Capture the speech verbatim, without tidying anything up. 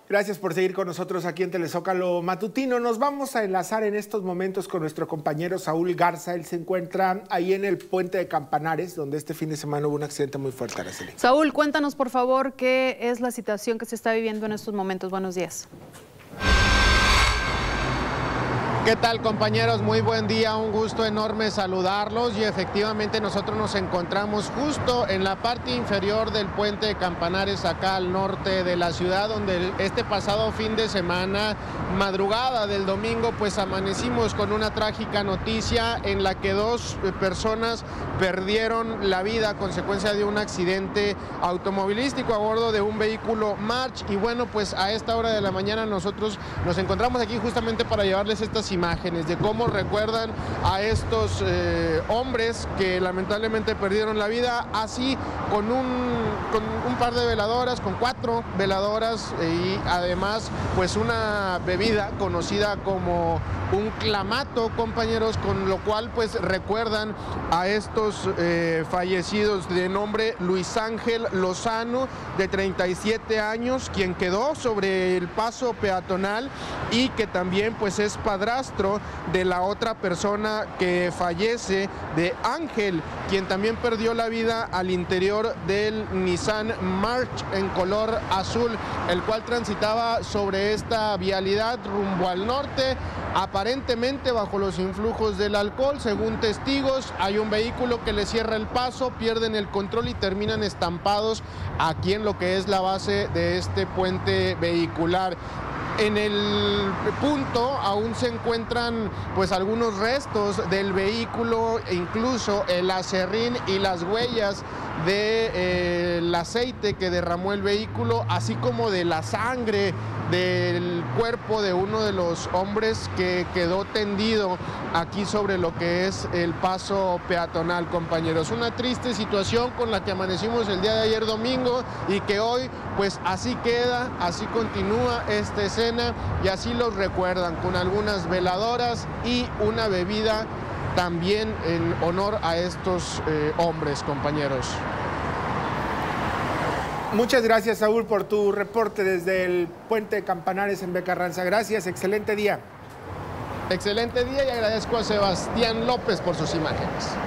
Gracias por seguir con nosotros aquí en Telezócalo Matutino. Nos vamos a enlazar en estos momentos con nuestro compañero Saúl Garza. Él se encuentra ahí en el puente de Campanares, donde este fin de semana hubo un accidente muy fuerte, Araceli. Saúl, cuéntanos por favor qué es la situación que se está viviendo en estos momentos. Buenos días. ¿Qué tal, compañeros? Muy buen día, un gusto enorme saludarlos y efectivamente nosotros nos encontramos justo en la parte inferior del puente de Campanares, acá al norte de la ciudad, donde este pasado fin de semana, madrugada del domingo, pues amanecimos con una trágica noticia en la que dos personas perdieron la vida a consecuencia de un accidente automovilístico a bordo de un vehículo March. Y bueno, pues a esta hora de la mañana nosotros nos encontramos aquí justamente para llevarles estas imágenes de cómo recuerdan a estos eh, hombres que lamentablemente perdieron la vida, así con un, con un par de veladoras, con cuatro veladoras y además pues una bebida conocida como un clamato, compañeros, con lo cual pues recuerdan a estos eh, fallecidos de nombre Luis Ángel Lozano, de treinta y siete años, quien quedó sobre el paso peatonal y que también pues es padrastro de la otra persona que fallece, de Ángel, quien también perdió la vida al interior del Nissan March en color azul, el cual transitaba sobre esta vialidad rumbo al norte, aparentemente bajo los influjos del alcohol. Según testigos, hay un vehículo que le cierra el paso, pierden el control y terminan estampados aquí en lo que es la base de este puente vehicular. En el punto aún se encuentran pues algunos restos del vehículo, incluso el acerrín y las huellas del de, eh, aceite que derramó el vehículo, así como de la sangre del cuerpo de uno de los hombres que quedó tendido aquí sobre lo que es el paso peatonal, compañeros. Una triste situación con la que amanecimos el día de ayer domingo y que hoy pues así queda, así continúa esta escena y así los recuerdan, con algunas veladoras y una bebida también en honor a estos eh, hombres, compañeros. Muchas gracias, Saúl, por tu reporte desde el puente de Campanares en Becarranza. Gracias, excelente día. Excelente día y agradezco a Sebastián López por sus imágenes.